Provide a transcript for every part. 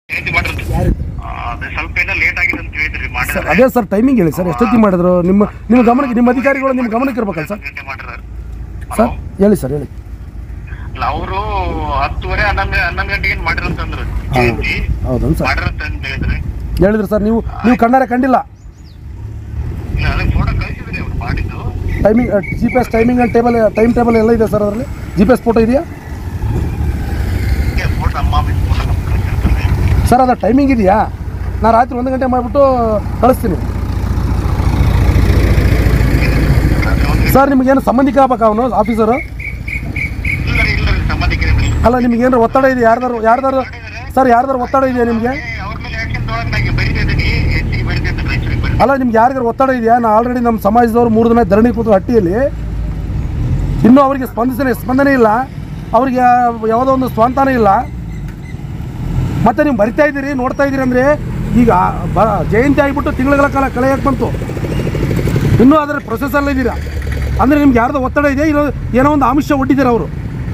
Sir ಅದೇ sir timing ಹೇಳಿ sir, ಎಷ್ಟೊತ್ತಿಗೆ ಮಾಡಿದ್ರು? ನಿಮ್ಮ ಗಮನಕ್ಕೆ, ನಿಮ್ಮ ಅಧಿಕಾರಿಗಳು ನಿಮ್ಮ ಗಮನಕ್ಕೆ ಇರ್ಬೇಕಲ್ಲ ಸರ್? ಸರ್ ಹೇಳಿ ಸರ್, ಹೇಳಿ. ಅವರು 10:30 11 ಗಂಟೆಗೆ ಮಾಡಿರಂತಂದ್ರು. ಹೌದಾ ಸರ್? ಹೇಳಿದ್ರು ಸರ್, ನೀವು ಕಣ್ಣಾರೆ ಕಂಡಿಲ್ಲ? Timing GPS timing and time table ಎಲ್ಲ ಇದೆ ಸರ್ ಅದರಲ್ಲಿ? GPS ಫೋಟೋ ಇದೆಯಾ ಸರ್? ಅದು ಟೈಮಿಂಗ್ ಇದೆಯಾ? ನಾನು ರಾತ್ರಿ 1 ಗಂಟೆ ಮಾಡಿಬಿಟ್ಟು ಕಳಿಸ್ತೀನಿ ಸರ್. ನಿಮಗೇನು ಸಂಬಂಧಿಕ ಆಗ್ಬೇಕಾ ಅವನು ಆಫೀಸರು? ಅಲ್ಲ, ನಿಮಗೇನಾರು ಒತ್ತಡ ಇದೆ? ಯಾರ್ದಾರು ಸರ್, ಯಾರ್ದಾರು ಒತ್ತಡ ಇದೆಯಾ ನಿಮಗೆ? ಅಲ್ಲ, ನಿಮ್ಗೆ ಯಾರಿಗಾರು ಒತ್ತಡ ಇದೆಯಾ? ನಾನು ಆಲ್ರೆಡಿ ನಮ್ಮ ಸಮಾಜದವ್ರು 3 ದಿನ ಧರಣಿ ಕೂತು ಹಟ್ಟಿಯಲ್ಲಿ, ಇನ್ನೂ ಅವರಿಗೆ ಸ್ಪಂದನೆ ಇಲ್ಲ, ಅವ್ರಿಗೆ ಯಾವುದೋ ಒಂದು ಸ್ವಂತಾನ ಇಲ್ಲ. ಮತ್ತು ನೀವು ಬರಿತಾ ಇದ್ದೀರಿ, ನೋಡ್ತಾ ಇದ್ದೀರಿ ಅಂದರೆ ಈಗ ಜಯಂತಿ ಆಗಿಬಿಟ್ಟು ತಿಂಗಳ ಕಾಲ ಕಳೆಯಕ್ಕೆ ಬಂತು, ಇನ್ನೂ ಅದರ ಪ್ರೊಸೆಸಲ್ಲೇ ಇದ್ದೀರಾ ಅಂದರೆ ನಿಮ್ಗೆ ಯಾರ್ದೋ ಒತ್ತಡ ಇದೆ, ಏನೋ ಒಂದು ಆಮಿಷ ಒಡ್ಡಿದ್ದೀರ ಅವರು.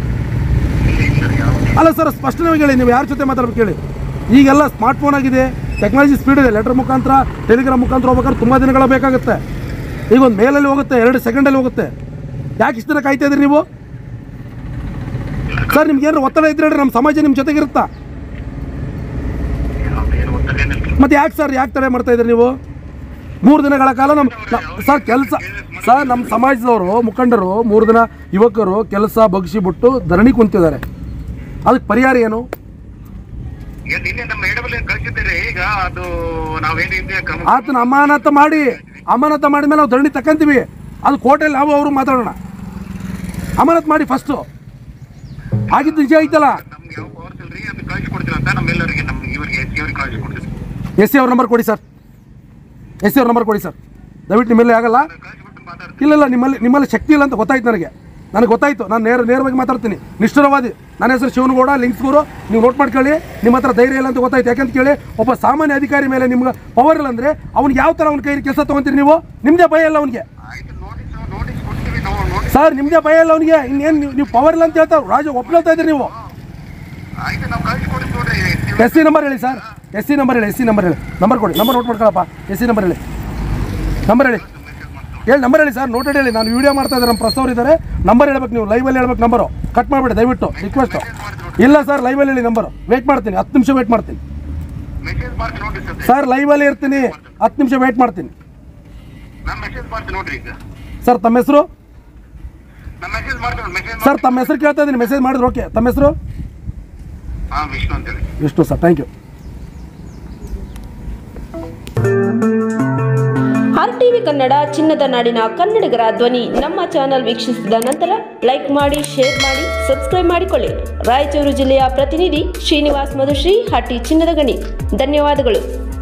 ಅಲ್ಲ ಸರ್, ಸ್ಪಷ್ಟವಾಗಿ ಹೇಳಿ, ನೀವು ಯಾರ ಜೊತೆ ಮಾತಾಡ್ಬೇಕು ಹೇಳಿ? ಈಗೆಲ್ಲ ಸ್ಮಾರ್ಟ್ಫೋನ್ ಆಗಿದೆ, ಟೆಕ್ನಾಲಜಿ ಸ್ಪೀಡ್ ಇದೆ. ಲೆಟರ್ ಮುಖಾಂತರ, ಟೆಲಿಗ್ರಾಮ್ ಮುಖಾಂತರ ಹೋಗ್ಬೇಕಾದ್ರೆ ತುಂಬ ದಿನಗಳು ಬೇಕಾಗುತ್ತೆ. ಈಗ ಒಂದು ಮೇಲಲ್ಲಿ ಹೋಗುತ್ತೆ, 2 ಸೆಕೆಂಡಲ್ಲಿ ಹೋಗುತ್ತೆ. ಯಾಕೆ ಇಷ್ಟು ದಿನ ಕಾಯ್ತಾ ಇದ್ದೀರಿ ನೀವು ಸರ್? ನಿಮ್ಗೆ ಏನಾರು ಒತ್ತಡ ಇದ್ರೆ ಹೇಳ್ರಿ, ನಮ್ಮ ಸಮಾಜ ನಿಮ್ಮ ಜೊತೆಗಿರುತ್ತಾ? ಮತ್ತೆ ಯಾಕೆ ಸರ್, ಯಾಕೆ ತಡೆ ಮಾಡ್ತಾ ಇದ್ದೀರಿ ನೀವು? 3 ದಿನಗಳ ಕಾಲ ಸರ್ ಕೆಲಸ ಸರ್, ನಮ್ಮ ಸಮಾಜದವರು ಮುಖಂಡರು 3 ದಿನ ಯುವಕರು ಕೆಲಸ ಬಗ್ಗಿಸಿಬಿಟ್ಟು ಧರಣಿ ಕುಂತಿದ್ದಾರೆ. ಅದಕ್ಕೆ ಪರಿಹಾರ ಏನು? ಆತನ ಅಮಾನತ ಮಾಡಿದ್ಮೇಲೆ ನಾವು ಧರಣಿ ತಕ್ಕಂತೀವಿ. ಅದು ಕೋರ್ಟಲ್ಲಿ ನಾವು ಅವರು ಮಾತಾಡೋಣ. ಅಮಾನತ್ ಮಾಡಿ ಫಸ್ಟು. ಆಗಿದ್ದು ನಿಜ ಐತಲ್ಲ. SC ಅವ್ರ ನಂಬರ್ ಕೊಡಿ ಸರ್, SC ಅವ್ರ ನಂಬರ್ ಕೊಡಿ ಸರ್ ದಯವಿಟ್ಟು. ನಿಮ್ಮಲ್ಲಿ ಆಗಲ್ಲ? ಇಲ್ಲ, ನಿಮ್ಮಲ್ಲಿ ಶಕ್ತಿ ಇಲ್ಲ ಅಂತ ಗೊತ್ತಾಯ್ತು ನನಗೆ ಗೊತ್ತಾಯ್ತು. ನಾನು ನೇರವಾಗಿ ಮಾತಾಡ್ತೀನಿ, ನಿಷ್ಠುರವಾದಿ. ನನ್ನ ಹೆಸರು ಶಿವನಗೌಡ, ಲಿಂಕ್ಸ್ಗೂರು. ನೀವು ನೋಟ್ ಮಾಡ್ಕೊಳ್ಳಿ. ನಿಮ್ಮ ಹತ್ರ ಧೈರ್ಯ ಇಲ್ಲ ಅಂತ ಗೊತ್ತಾಯ್ತು. ಯಾಕಂತ ಕೇಳಿ, ಒಬ್ಬ ಸಾಮಾನ್ಯ ಅಧಿಕಾರಿ ಮೇಲೆ ನಿಮ್ಗೆ ಪವರ್ ಇಲ್ಲ ಅಂದರೆ ಅವ್ನಿಗೆ ಯಾವ ಥರ ಅವ್ನ ಕೈ ಕೆಲಸ ತೊಗೊತೀರಿ ನೀವು? ನಿಮ್ಮದೇ ಭಯ ಇಲ್ಲ ಅವನಿಗೆ ಸರ್, ನಿಮ್ಮದೇ ಭಯ ಇಲ್ಲ ಅವನಿಗೆ. ಇನ್ನೇನು ನೀವು ಪವರ್ ಇಲ್ಲ ಅಂತ ಹೇಳ್ತಾರೆ, ರಾಜ ಒಪ್ಕೊಳ್ತಾ ಇದ್ದೀರಿ ನೀವು. SC ನಂಬರ್ ಹೇಳಿ ಸರ್, SC ನಂಬರ್ ಹೇಳಿ. ನಂಬರ್ ಕೊಡಿ, ನಂಬರ್ ನೋಟ್ ಮಾಡ್ಕೊಳ್ಳಪ್ಪ. SC ನಂಬರ್ ಹೇಳಿ ನಂಬರ್ ಹೇಳಿ ಸರ್, ನೋಟೆಡ್ ಹೇಳಿ. ನಾನು ವೀಡಿಯೋ ಮಾಡ್ತಾ ಇದ್ದಾರೆ, ನಮ್ಮ ಪ್ರಸ್ತವರು ಇದ್ದಾರೆ. ನಂಬರ್ ಹೇಳ್ಬೇಕು, ನೀವು ಲೈವಲ್ಲಿ ಹೇಳ್ಬೇಕು. ನಂಬರು ಕಟ್ ಮಾಡಿಬಿಡಿ ದಯವಿಟ್ಟು, ರಿಕ್ವೆಸ್ಟು. ಇಲ್ಲ ಸರ್, ಲೈವಲ್ಲಿ ಹೇಳಿ ನಂಬರು. ವೆಯ್ಟ್ ಮಾಡ್ತೀನಿ, 10 ನಿಮಿಷ ವೆಯ್ಟ್ ಮಾಡ್ತೀನಿ ಸರ್. ಲೈವಲ್ಲಿ ಇರ್ತೀನಿ, 10 ನಿಮಿಷ ವೆಯ್ಟ್ ಮಾಡ್ತೀನಿ ಸರ್. ತಮ್ಮ ಹೆಸರು ಸರ್? ತಮ್ಮ ಹೆಸರು ಕೇಳ್ತಾ ಇದ್ದೀನಿ, ಮೆಸೇಜ್ ಮಾಡಿದ್ರು. ಓಕೆ, ತಮ್ಮ ಹೆಸರು? Vishnu sir, thank you. RTV Kannada, ಚಿನ್ನದ ನಾಡಿನ ಕನ್ನಡಿಗರ ಧ್ವನಿ. ನಮ್ಮ ಚಾನೆಲ್ ವೀಕ್ಷಿಸಿದ ನಂತರ ಲೈಕ್ ಮಾಡಿ, ಶೇರ್ ಮಾಡಿ, ಸಬ್ಸ್ಕ್ರೈಬ್ ಮಾಡಿಕೊಳ್ಳಿ. ರಾಯಚೂರು ಜಿಲ್ಲೆಯ ಪ್ರತಿನಿಧಿ ಶ್ರೀನಿವಾಸ್ ಮಧುಶ್ರೀ, ಹಟ್ಟಿ ಚಿನ್ನದ ಗಣಿ. ಧನ್ಯವಾದಗಳು.